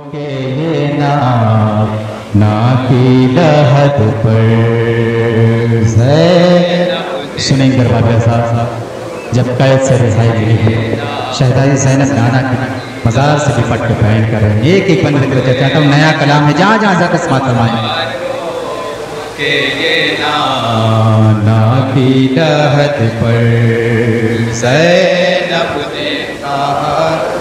के ये ना की लहद पर सुनेंगे दरबार साहब जब कैद से रिसाई मिली है शहजादी ज़ैनब नाना की मज़ार से लिपट के बयान कर रहे हैं। एक बंद करके चाहता हूँ, नया कलाम है, जहाँ जहाँ जाकर समात फरमाएं के ये ना की लहद पर ज़ैनब ने कहा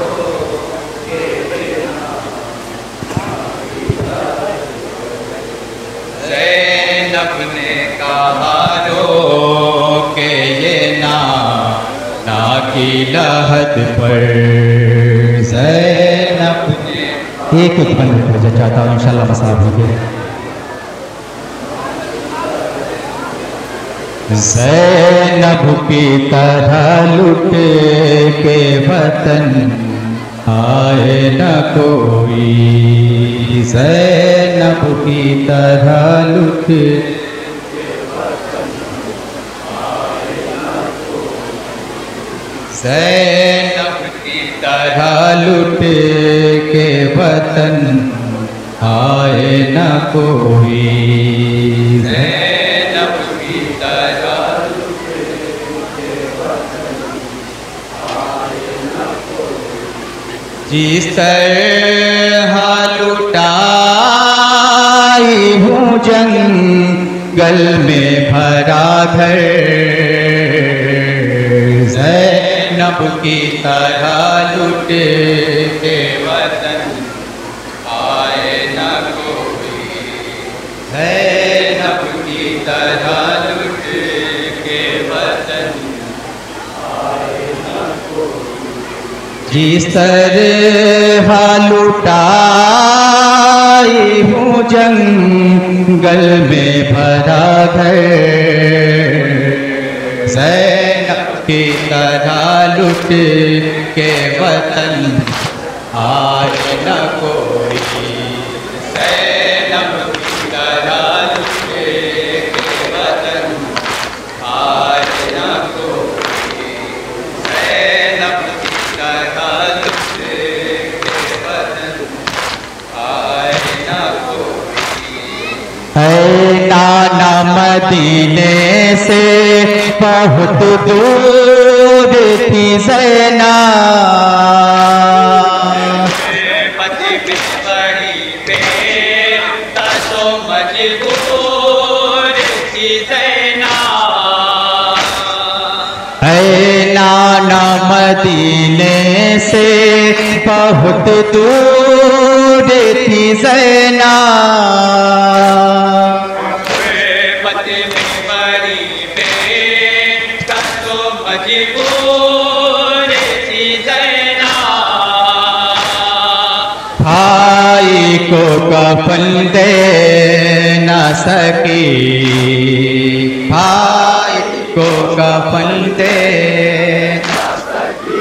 ने कहा रो के ये ना की लहद पर ज़ैनब ने एक बंद कर चाहता हूँ, इंशाल्लाह मसला होगी। ज़ैनब की तरह लुट के वतन आए न कोई, ज़ैनब की तरह लुट ज़ैनब की तरह लुट के वतन आए न कोई, ज़ैनब की तरह लुट के वतन आए न कोई। जिस तरह लुटाई हूँ जंगल में भरा घर, ज़ैनब की तरह लुट के वतन आए न कोई, ज़ैनब की तरह लुट के वतन आए न कोई। जिस तरह लुटाई हूँ जंगल में भरा घर, ज़ैनब की तरह लुट के वतन आए न कोई, ज़ैनब की तरह लुट के वतन आए न कोई, ज़ैनब की तरह लुट के वतन आए न कोई। ऐ नाना मदीने से बहुत दूर थी ज़ैनब, बड़ी बेटा तो मजबूर थी ज़ैनब। ऐ नाना मदीने से बहुत दूर थी ज़ैनब, भाई को कफन दे न सकी, भाई को कफन दे न सकी,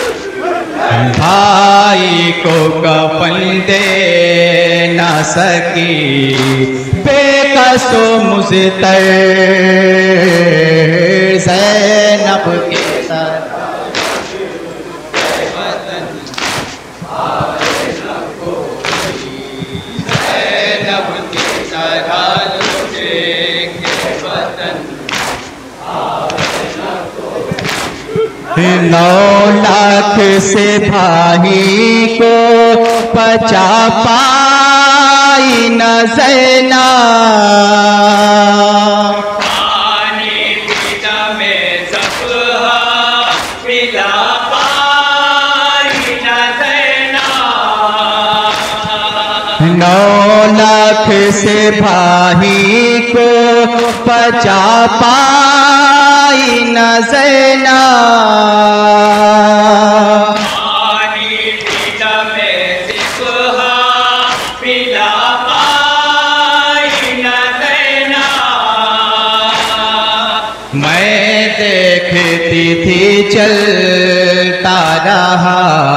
भाई को कफन दे न सकी, बेकसो मुज़तर ज़ैनब के साथ नौ लाख से भाई को बचा पाई न ज़ैनब, पानी पीता में ज़फ़हा पिला पाई न ज़ैनब। 9 लाख से भाई को बचा पाई न ज़ैनब, पानी पीता में ज़फ़हा पिला पाई न ज़ैनब। मैं देखती थी चलता रहा,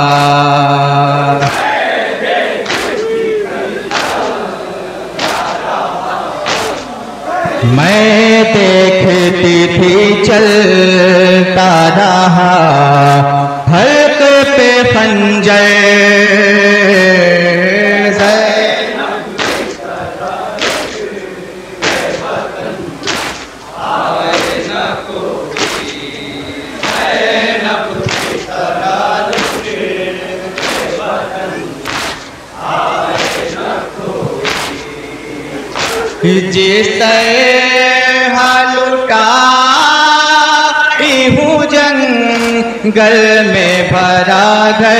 मैं देखती थी चलता रहा, हल्क पे खंजर जिस तरह लुटाई हूँ जंगल में भरा घर,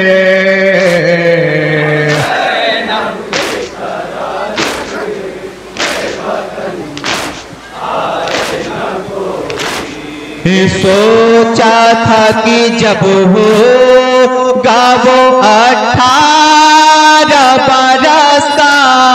सोचा था कि जब होगा वो 18 बरस का,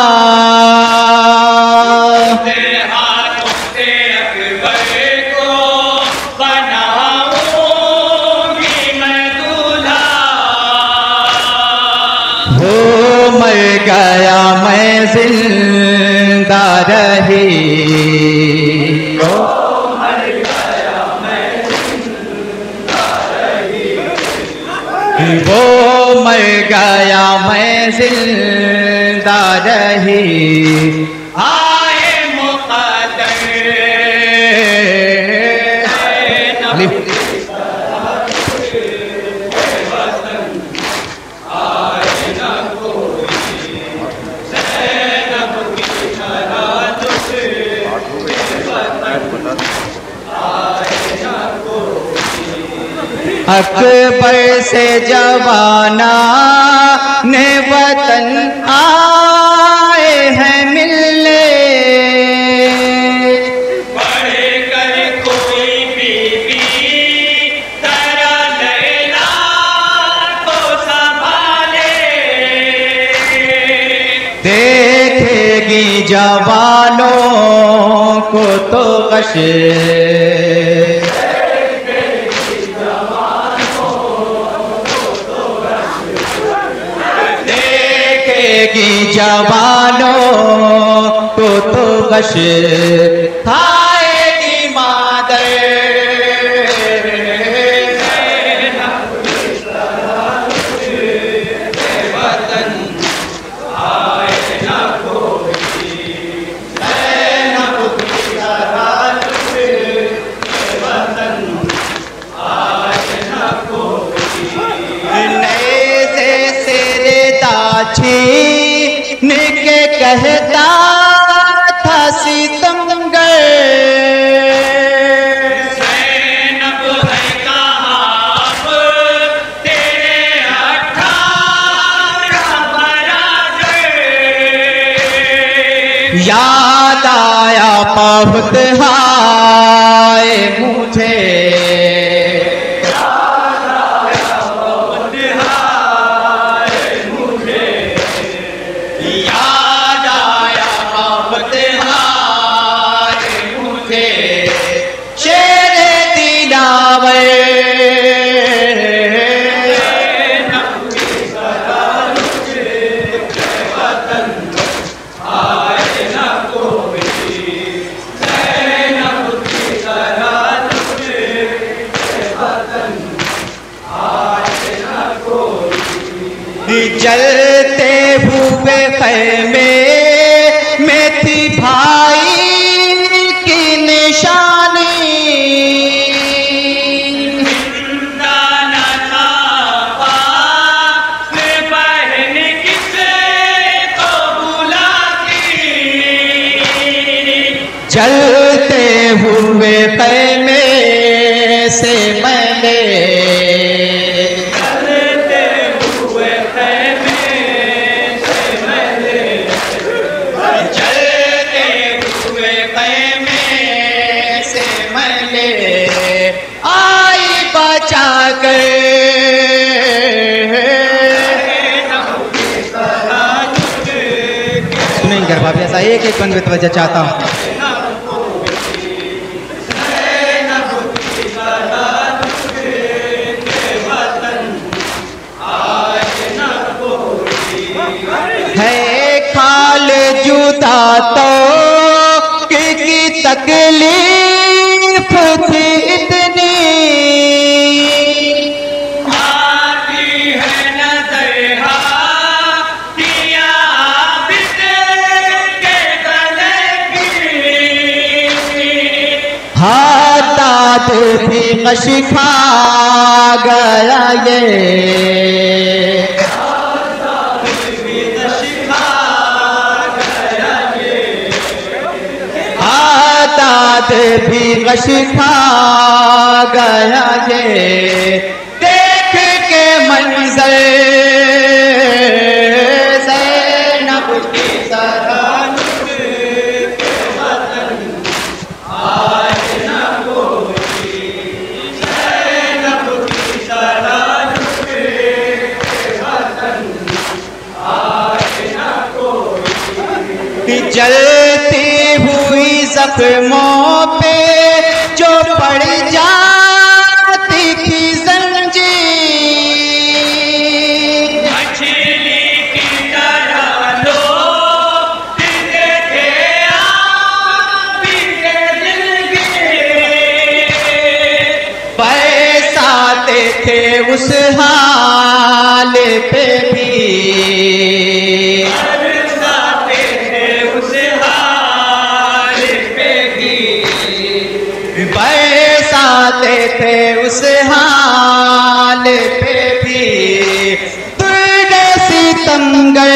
हो मर गया मैं जिंदा रही, वो मर गया मैं जिंदा रही, आए मुक़द्दर अकबर से जवाना ने वतन आए हैं मिलने, बड़े कर कोई बीबी तरह लैला को संभाले, देखेगी जवानों को तो कशे, की जवानों को तो बश खाएगी मादर, वतन आए न कोई, वतन आए न कोई, नए से दाची के कहता था सितमगर, ज़ैनब है कहाँ तेरे 18 बरस, याद आया बहुत हाय मुझे, जलते हुए ख़ैमे में थी भाई की निशानी, बहन किसे तो बुलाती, जलते हुए ख़ैमे से मैंने सुनेंगे गरबा भी ऐसा एक बंद में तवज्जो चाहता हूँ। है खाल जुदा तो की तकलीफ थी इतनी, हाथ भी कश खा गया ये, साथ भी गश खा गया ये देख के मंजर ज़ैनब की सराहत आज न कोई ज़ैनब की सराहत आज न कोई जलती हुई जख्मों पे जो पड़ जाती थी जंजीर मछली की तरह लोग थे आप के दिल के बरसाते थे उस हाल पे भी बरसाते थे उस हाल पे भी तुर्रे सितमगर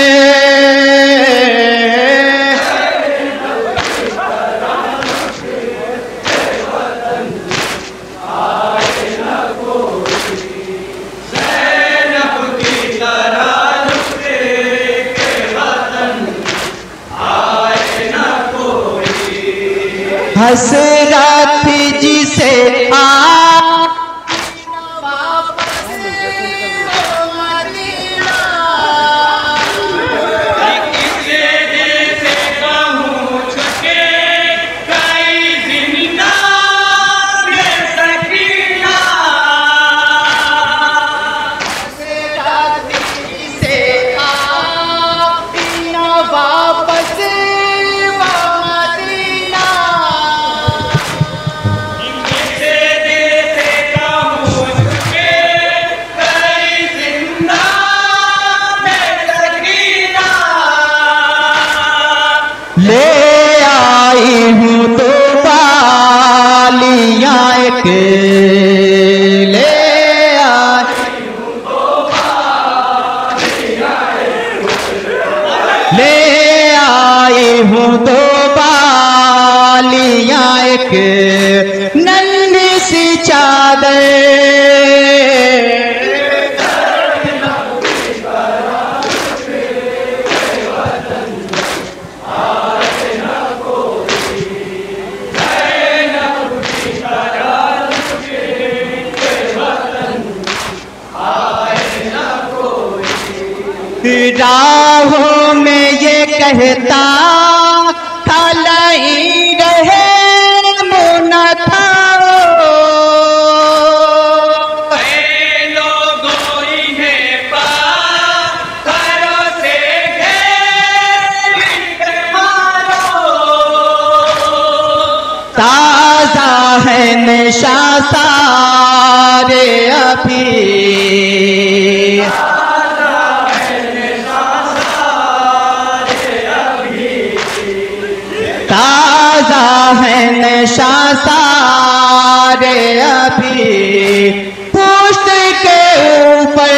हसरत जिसे वापस मदीना किसे दिल से कहूँ छुके कई जिंदा में सकीना हसरत जिसे ना वापस ले आई हूँ तो बालियाँ एक ले आई हूँ तो बालियाँ ले आई हूँ तो बालियाँ एक नन्ही सी चादर राहों में ये कहता था लाई रहे मुना था लोगों इन्हें पारों से मारो ताजा है नशा सारे अभी ताजा है नशा सारे अभी पुष्ट के ऊपर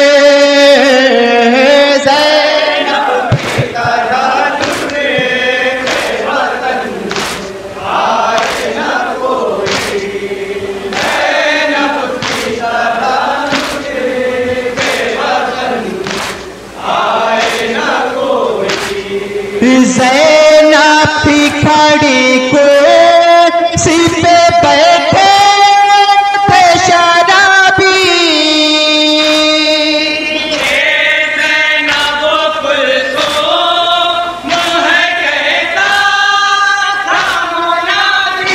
ज़ैनब की तरह टुकड़े वतन आज न कोई ज़ैनब की तरह टुकड़े वतन आज न कोई ज़ैनब की खड़ी कुर्सी पे बैठे थे शराबी ज़ैनब कुलसूम है कहता था मुनादी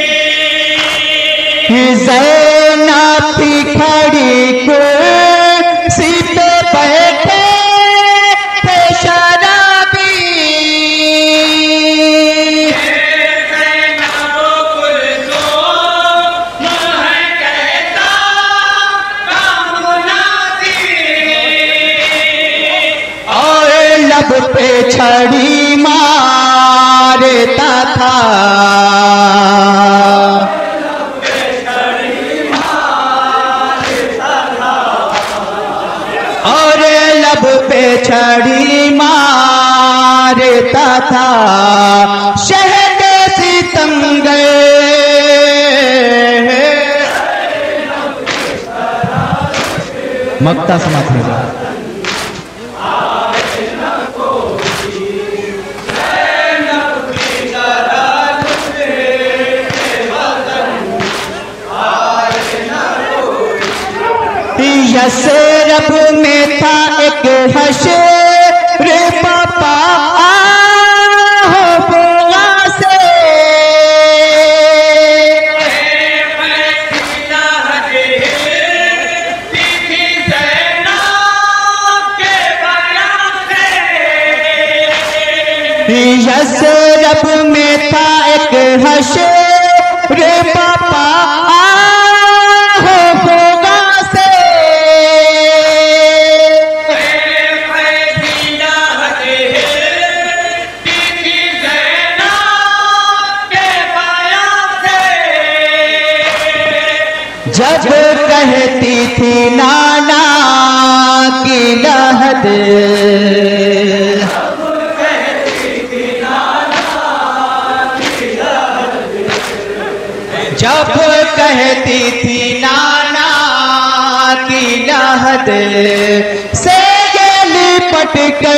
ज़ैनब की खड़ी कुर्सी पे बैठे थे शराबी लब पे छड़ी मारता था और लब पे छड़ी मारता था शहद सितमगर मक्ता समाप्त हो जाए। यसरब में था एक हशर पापा हो बोला से यसरब में था एक हशर पापा हो बोला जब कहती थी नाना की लहद, जब कहती थी नाना की लहद से ये लिपट कर